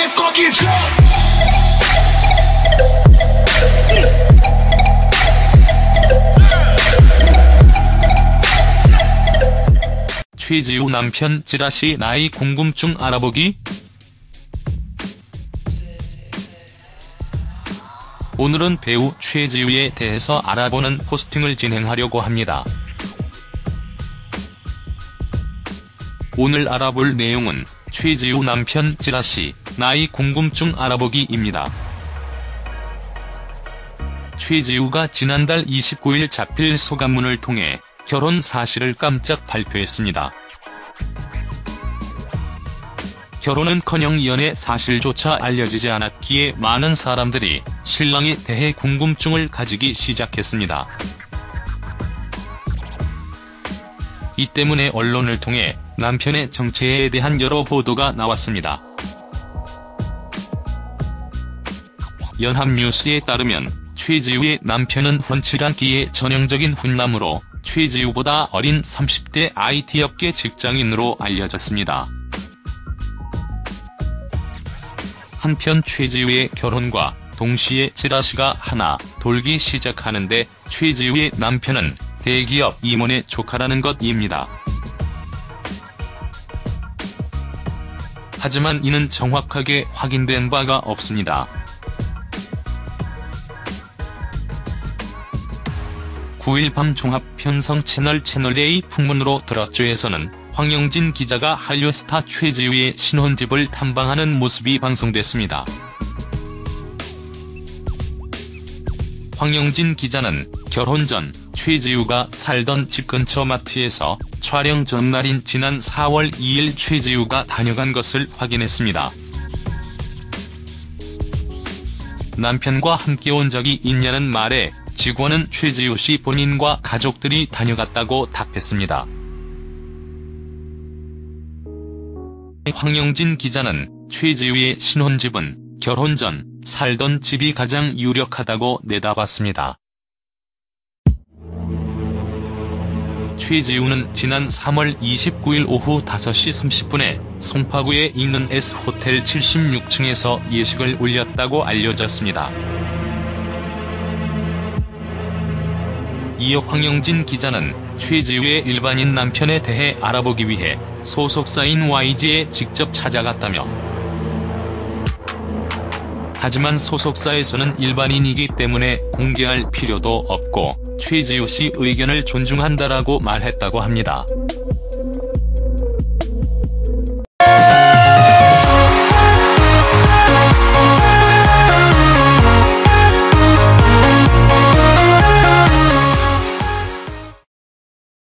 fucking drunk. 최지우 남편 찌라시 나이 궁금증 알아보기. 오늘은 배우 최지우에 대해서 알아보는 포스팅을 진행하려고 합니다. 오늘 알아볼 내용은 최지우 남편 찌라시 나이 궁금증 알아보기입니다. 최지우가 지난달 29일 자필 소감문을 통해 결혼 사실을 깜짝 발표했습니다. 결혼은커녕 연애 사실조차 알려지지 않았기에 많은 사람들이 신랑에 대해 궁금증을 가지기 시작했습니다. 이 때문에 언론을 통해 남편의 정체에 대한 여러 보도가 나왔습니다. 연합뉴스에 따르면 최지우의 남편은 흔치 않기에 전형적인 훈남으로 최지우보다 어린 30대 IT업계 직장인으로 알려졌습니다. 한편 최지우의 결혼과 동시에 찌라시가 하나 돌기 시작하는데 최지우의 남편은 대기업 임원의 조카라는 것입니다. 하지만 이는 정확하게 확인된 바가 없습니다. 9일 밤 종합 편성 채널A 풍문으로 들었죠에서는 황영진 기자가 한류 스타 최지우의 신혼집을 탐방하는 모습이 방송됐습니다. 황영진 기자는 결혼 전 최지우가 살던 집 근처 마트에서 촬영 전날인 지난 4월 2일 최지우가 다녀간 것을 확인했습니다. 남편과 함께 온 적이 있냐는 말에 직원은 최지우 씨 본인과 가족들이 다녀갔다고 답했습니다. 황영진 기자는 최지우의 신혼집은 결혼 전 살던 집이 가장 유력하다고 내다봤습니다. 최지우는 지난 3월 29일 오후 5시 30분에 송파구에 있는 S호텔 76층에서 예식을 올렸다고 알려졌습니다. 이어 황영진 기자는 최지우의 일반인 남편에 대해 알아보기 위해 소속사인 YG에 직접 찾아갔다며, 하지만 소속사에서는 일반인이기 때문에 공개할 필요도 없고 최지우 씨 의견을 존중한다라고 말했다고 합니다.